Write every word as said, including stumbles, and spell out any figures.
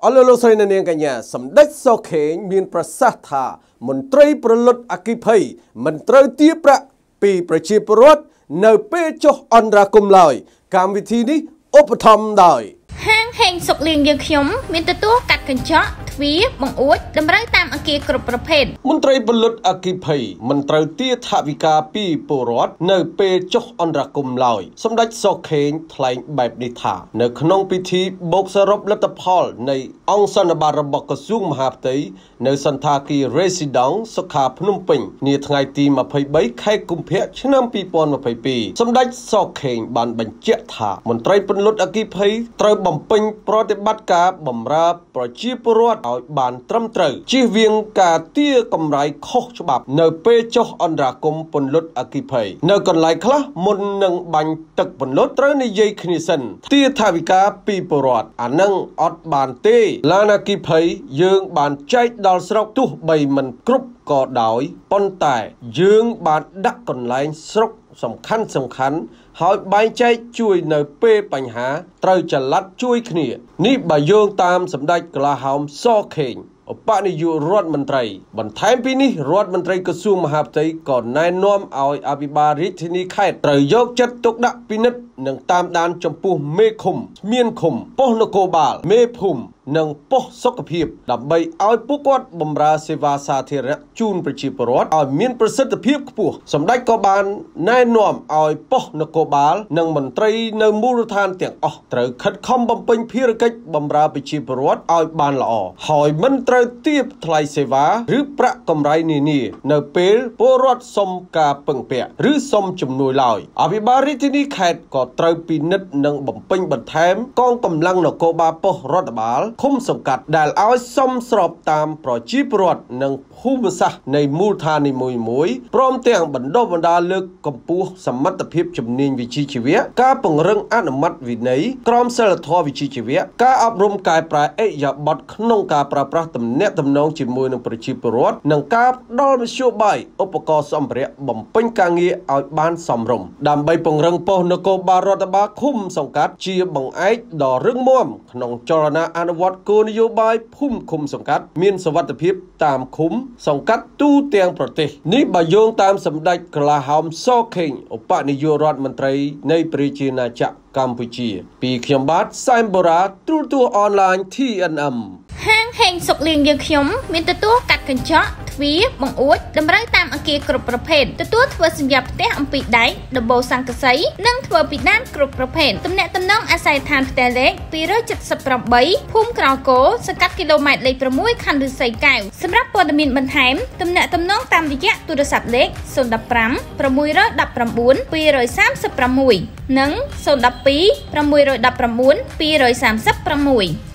អលលោកស្រីនាងកញ្ញាសម្ដេចសខេងមានប្រសាសន៍ថាមន្ត្រីប្រលុតអគិភ័យមិនត្រូវទារប្រាក់ពីប្រជាពលរដ្ឋនៅពេលចុះអន្តរាគមន៍ឡើយកម្មវិធីនេះឧបត្ថម្ភដោយហាងហេងសុកលៀងយើងខ្ញុំមានទទួលកាត់កញ្ចក់ទ្វារបង្អួចតម្រូវតាមអគារគ្រប់ប្រភេទមន្ត្រីប្រលុតអគិភ័យមិនត្រូវទារថវិកាពីពលរដ្ឋនៅពេលចុះអន្តរាគមន៍ឡើយសម្ដេចសុខេងថ្លែងបែបនេះថានៅក្នុងពិធីបូកសរុបលទ្ធផលនៃអង្គសន្និបាតរបស់ក្រសួងមហាផ្ទៃនៅសន្តាគារ Residence សុខាភ្នំពេញនាថ្ងៃទីម្ភៃបីខែកុម្ភៈឆ្នាំពីរពាន់ម្ភៃពីរសម្ដេចសុខេងបានបញ្ជាក់ថាមន្ត្រីប្រលុតអគិភ័យត្រូវបំពេញប្រតិបត្តិការបម្រើប្រជាពលរដ្ឋឲ្យបានត្រឹមត្រូវជៀសវាងការទារកម្រៃខុសច្បាប់នៅពេលចុះអន្តរាគមន៍ពន្លត់អគិភ័យនៅកន្លែងខ្លះមុននឹងបាញ់ទឹកពន្លត់ត្រូវនិយាយគ្នាសិនទារថវិកាពីពលរដ្ឋអានឹងអត់បានទេឡានអគិភ័យយើងបានចែកដល់ស្រុកទោះបីមិនគ្រប់ក៏ដោយប៉ុន្តែយើងបានដាក់កន្លែងស្រុកសំខាន់សំខាន់ហើយបែងចែកជួយនៅពេលបញ្ហាត្រូវចល័តជួយគ្នានេះបើយោងតាមសម្ដេចកលាហោមសខេងឧបនាយករដ្ឋមន្ត្រីបន្ថែមពីនេះរដ្ឋមន្ត្រីក្រសួងមហាផ្ទៃក៏ណែនាំឲ្យអភិបាលរាជធានីខេត្តត្រូវយកចិត្តទុកដាក់ពិនិត្យនិងតាមដានចំពោះមេឃុំមានឃុំប៉ុស្តិ៍នគរបាលមេភូមិនិងប៉ុស្តិ៍សុខភាពដើម្បីឲ្យពួកគាត់បម្រើសេវាសាធារណៈជូនប្រជាពលរដ្ឋឲ្យមានប្រសិទ្ធភាពខ្ពស់សម្ដេចក៏បានណែនាំឲ្យប៉ុស្តិ៍នគរបាលនិងមន្ត្រីនៅមូលដ្ឋានទាំងអស់ត្រូវខិតខំបំពេញភារកិច្ចបម្រើប្រជាពលរដ្ឋឲ្យបានល្អហើយមិនត្រូវទាបថ្លៃសេវាឬប្រាក់កម្រៃនានានៅពេលពលរដ្ឋសុំការពឹងពាក់ឬសុំជំនួយឡើយអភិបាលរាជធានីខេត្តក៏ត្រូវពិនិត្យនិងបំពេញបន្ថែមកងកម្លាំងនគរបាលប៉ុស្តិ៍រដ្ឋបាលឃុំសង្កាត់ដែលឲ្យសមស្របតាមប្រជាពលរដ្ឋនិងភូមិសាស្ត្រនៃមូលដ្ឋាននីមួយៗព្រមទាំងបណ្ដុះបណ្ដាលលើកកម្ពស់សមត្ថភាពជំនាញវិជ្ជាជីវៈការពង្រឹងអនុម័តវិន័យក្រមសីលធម៌វិជ្ជាជីវៈការអប់រំកែប្រែឥរិយាបថក្នុងការប្រើប្រាស់ទំនាក់ទំនងជាមួយនឹងប្រជាពលរដ្ឋនិងការផ្ដល់មធ្យោបាយឧបករណ៍សម្ភារៈបំពេញការងារឲ្យបានសមរម្យដើម្បីពង្រឹងប៉ុស្តិ៍នគរបាលរដ្ឋបាលឃុំសង្កាត់ជាបង្អែកដ៏រឹងមាំក្នុងចលនាអនុវត្តគោលនយោបាយភូមិឃុំសង្កាត់មានសុវត្ថិភាពតាមឃុំសង្កាត់ទូទាំងប្រទេសនេះបើយោងតាមសម្ដេចកលាហោមសខេងឧបនាយករដ្ឋមន្ត្រីនៃប្រជាណាចក្រកម្ពុជាពីខ្ញុំបាទសែមបូរ៉ាទូរទស្សន៍អនឡាញ ធី អិន អឹម ហាងហេងសុកលៀងយើងខ្ញុំមានទទួលកាត់កញ្ចក់ទ្វារបង្អួចតម្រូវតាមអគារគ្រប់ប្រភេទទទួលធ្វើសញ្ញាផ្ទះអំពីដែកដំបូលសង្កសីនិងធ្វើពីដានគ្រប់ប្រភេទទំនាក់ទំនងអាស័យដ្ឋានផ្ទះលេខពីរ七八ភូមិក្រៅគោសង្កាត់គីឡូម៉ែត្រលេខ៦ខណ្ឌឫស្សីកែវសម្រាប់ព័ត៌មានបន្ថែមទំនាក់ទំនងតាមរយៈទូរស័ព្ទលេខศูนย์ หนึ่ง ห้า หก หนึ่ง เก้า เก้า สาม สาม หกនិងศูนย์ หนึ่ง สอง หก หนึ่ง เก้า เก้า สาม สาม หก